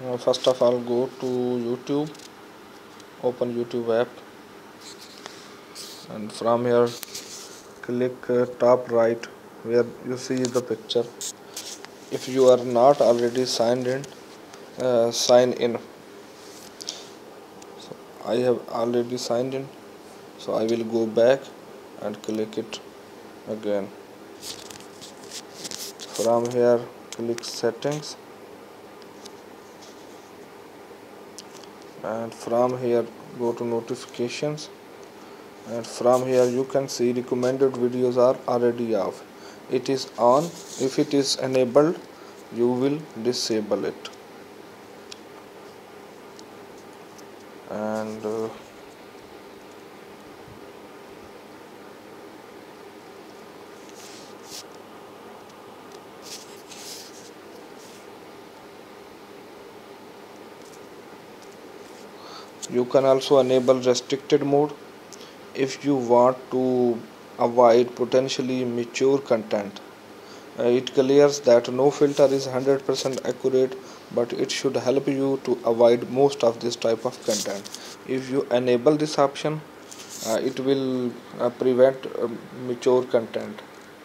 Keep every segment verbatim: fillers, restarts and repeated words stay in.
Uh, first of all, go to YouTube, open YouTube app, and from here click uh, top right where you see the picture. If you are not already signed in, uh, sign in. So I have already signed in, so I will go back and click it again. From here click settings, and from here go to notifications, and from here you can see recommended videos are already off. It is on. If it is enabled, you will disable it. And uh, you can also enable restricted mode if you want to avoid potentially mature content. Uh, it clears that no filter is one hundred percent accurate, but it should help you to avoid most of this type of content. If you enable this option, uh, it will uh, prevent uh, mature content,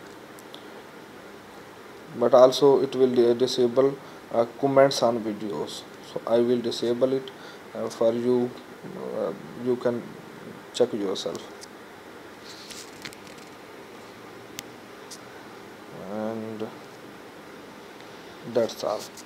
but also it will uh, disable uh, comments on videos. So I will disable it uh, for you. Uh, you can check yourself. And that's all.